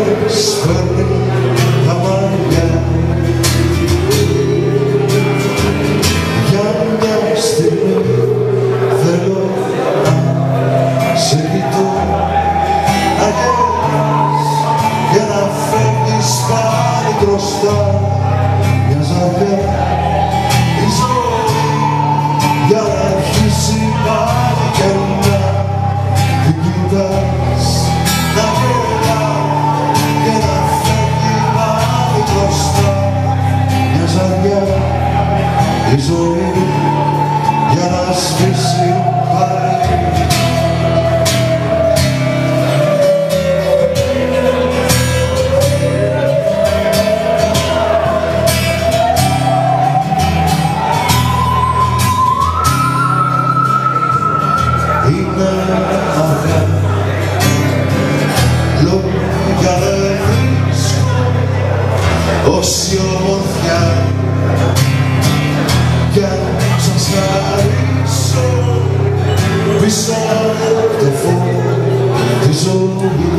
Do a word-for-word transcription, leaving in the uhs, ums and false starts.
σπέρνει τα μαλλιά. Για μια στιγμή θέλω να σε κοιτώ, να γελάς και να φεύγεις πάλι μπροστά. Μια ζαριά η ζωή για να αρχίσει πάλι και να την κοιτάς, να γελάς και να φεύγει πάλι μπροστά. Μια ζαριά η ζωή για να σβήσει πάλι. Είναι αργά, λόγια δεν βρίσκω όση ομορφιά κι αν σας χαρίσω πίσω από το φως τη ζωή.